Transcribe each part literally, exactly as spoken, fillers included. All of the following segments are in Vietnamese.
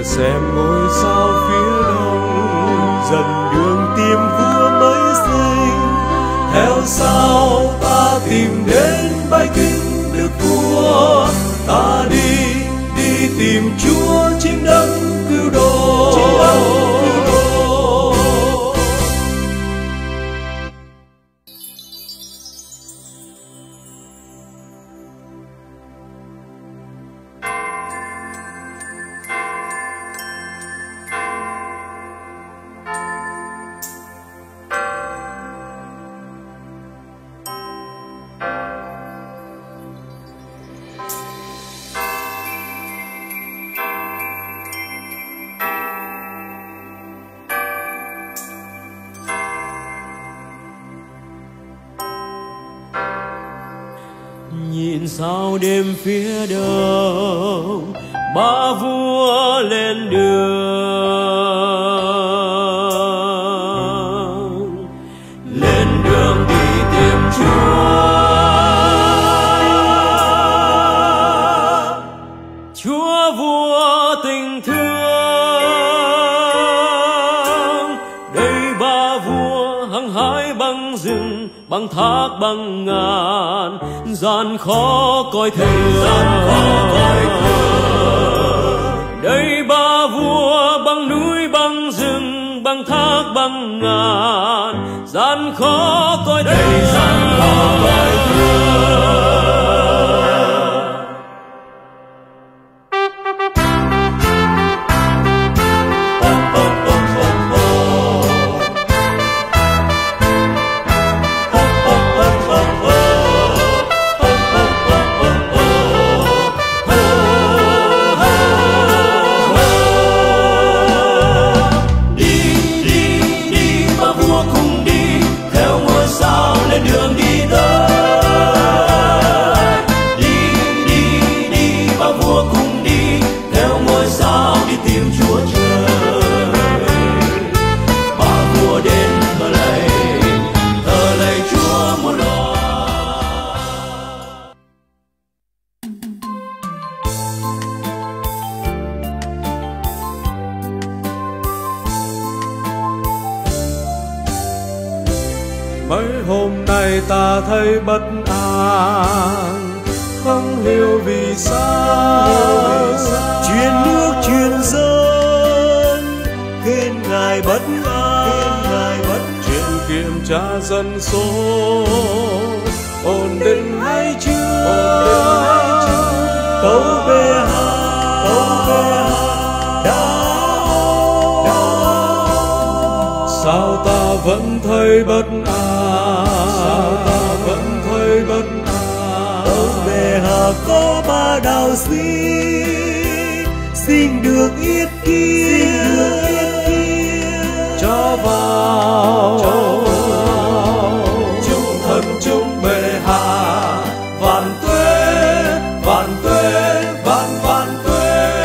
xem ngôi sao phía đông dần đường tìm vua mới sinh. Theo sau ta tìm đến bái kính Đức Vua, ta đi đi tìm Chúa chính đấng cứu độ. Chính đấng cứu độ. Nhìn sao đêm phía đông, ba vua lên đường, lên đường đi tìm Chúa. Chúa vua tình thương, đây ba vua hăng hái băng rừng, băng thác băng ngàn, gian khó coi thường. Đây ba vua băng núi băng rừng, băng thác băng ngàn, gian khó coi thường. Mấy hôm nay ta thấy bất an, không hiểu vì sao. Truyền nước truyền dân, khen Ngài bất an. Chuyện kiểm tra dân số ổn định hay chưa? Tâu bệ hạ, tâu bệ hạ đã. Sao ta vẫn thấy bất an? Sao ta vẫn thấy bất an? Tâu bệ hạ có ba đạo sĩ, xin được yết kiến, cho vào, cho vào. Chúng thần chúng bệ hạ, vạn tuế, vạn tuế, vạn vạn tuế.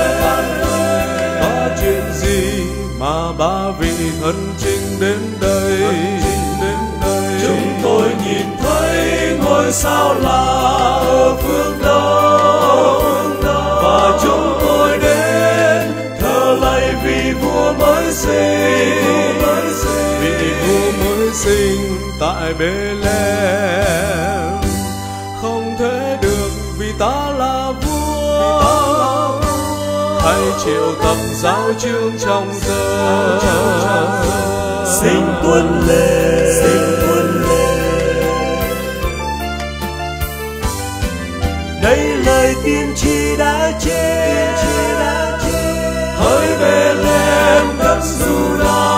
Có chuyện gì mà ba vị thần trinh đến đây? Chúng tôi nhìn thấy ngôi sao lạ ở phương đông, và chúng tôi đến thờ lạy vị vua mới sinh, vị vua mới sinh tại Bê-lem. Không thể được vì ta là vua, hãy triệu tập giáo chương trong giờ. Xin tuân lễ, xin tuân lễ. Đây lời tiên tri đã chép, hỡi Bê-lem đất Giu-đa,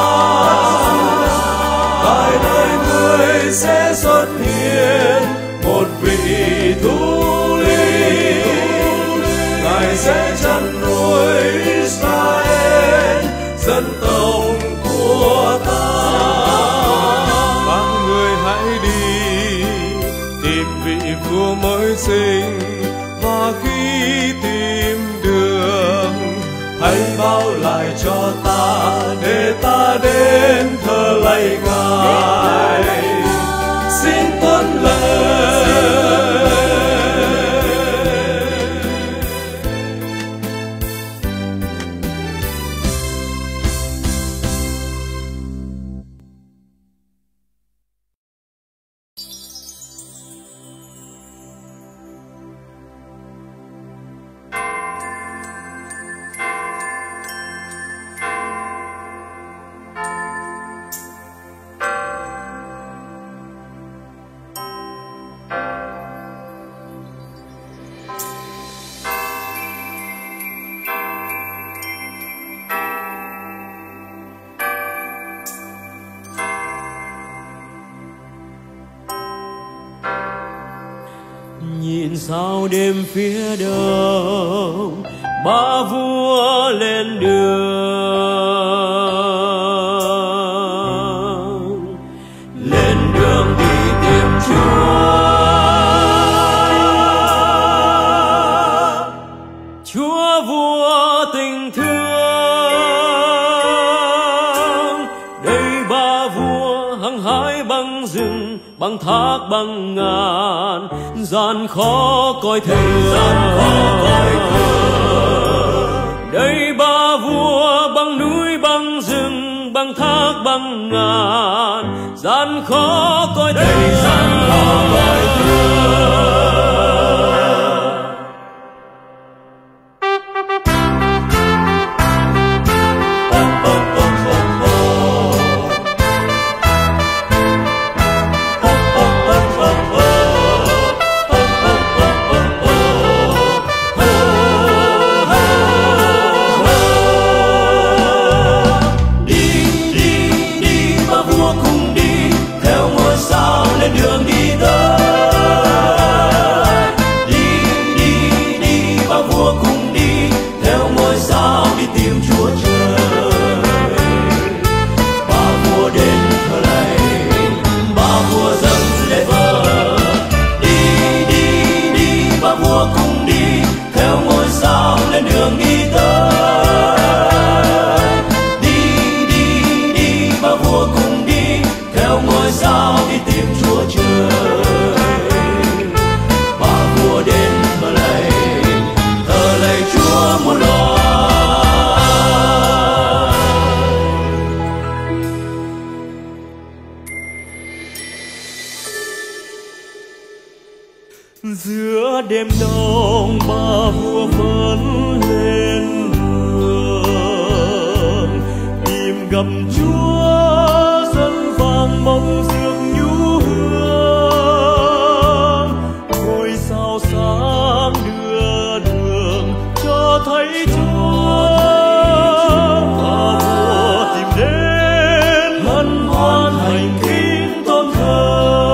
tại nơi ngươi sẽ xuất hiện một vị thủ lĩnh. Ngài sẽ chăn nuôi Israel, dân tộc của ta. Các người hãy đi tìm vị vua mới sinh, và khi tìm được hãy báo lại cho ta để ta đến thờ lạy Ngài. Xin tuân lệnh. Nhìn sao đêm phía đông, ba vua lên đường, lên đường đi tìm Chúa. Chúa vua tình thương, đây ba vua hăng hái băng rừng, băng thác băng ngàn, gian khó coi thường. Đây ba vua băng núi băng rừng, băng thác băng ngàn, gian khó coi thường. Đường đi tới, đi đi đi ba vua cùng đi theo ngôi sao đi tìm Chúa trời. Ba vua đến thờ lạy, ba vua dâng lễ vỡ. Đi đi đi ba vua cùng đi theo ngôi sao lên đường đi tới. Đi đi đi ba vua cùng đi theo ngôi sao đi tìm Chúa trời. Ba vua đến thờ lạy, thờ lạy Chúa muôn loài. Giữa đêm đông ba vua vẫn lên đường, tìm gặp Chúa dân vàng bóng dương nhu hương. Ngôi sao sáng đưa đường cho thấy Chúa. Ba vua tìm đến hân hoan hành kín tôn thờ.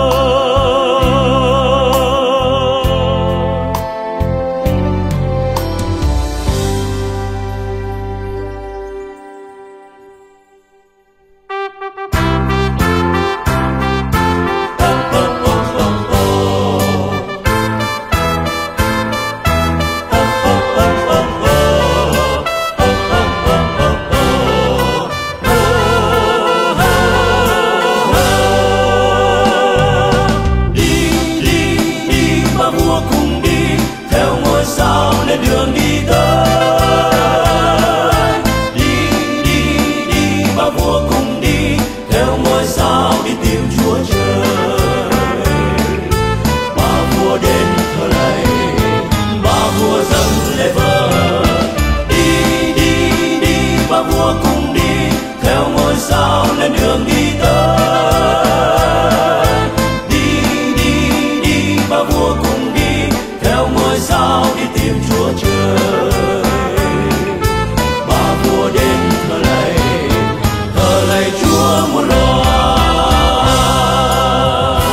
Đường đi tới, đi đi đi ba vua cùng đi theo ngôi sao đi tìm Chúa trời. Ba vua đến thờ lạy, ba vua dâng lễ vỡ. Đi đi đi ba vua cùng đi theo ngôi sao lên đường đi tới. Đi đi đi ba vua cùng đi theo ngôi sao đi tìm Chúa trời. Ba vua đến thờ lạy, thờ lạy Chúa muôn loài.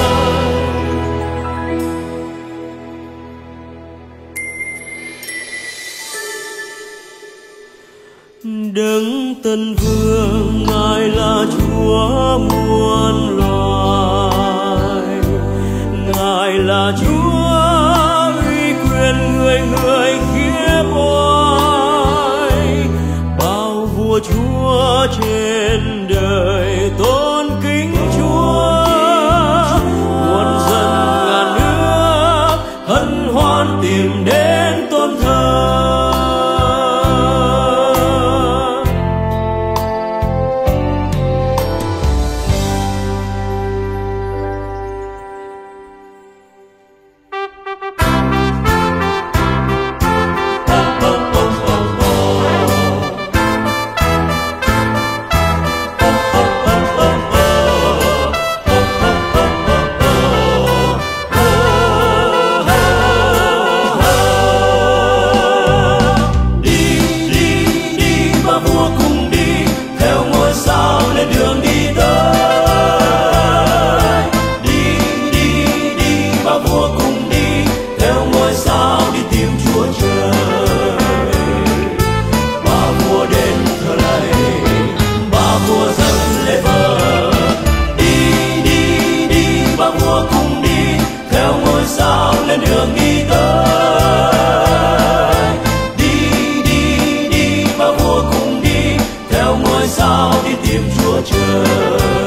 Đấng Tân Vương Ngài là Chúa muôn loài, Ngài là Chúa uy quyền người người khiếp oai. Bao vua chúa trên đời tôn kính Chúa, muôn dân ngàn nước hân hoan tìm đến tôn thờ. Chúa Trời.